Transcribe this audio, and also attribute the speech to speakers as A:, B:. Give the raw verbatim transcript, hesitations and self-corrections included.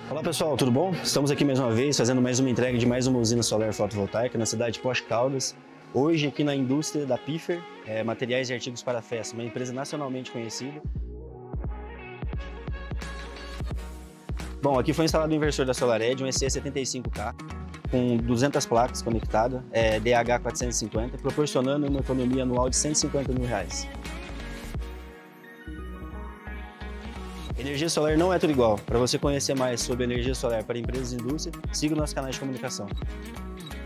A: Olá pessoal, tudo bom? Estamos aqui mais uma vez fazendo mais uma entrega de mais uma usina solar fotovoltaica na cidade de Poços de Caldas. Hoje aqui na indústria da Piffer, é, materiais e artigos para festa, uma empresa nacionalmente conhecida. Bom, aqui foi instalado o inversor da SolarEdge, um E C setenta e cinco K, com duzentas placas conectadas, é, D H quatrocentos e cinquenta, proporcionando uma economia anual de cento e cinquenta mil reais. Energia solar não é tudo igual. Para você conhecer mais sobre energia solar para empresas e indústria, siga o nosso canal de comunicação.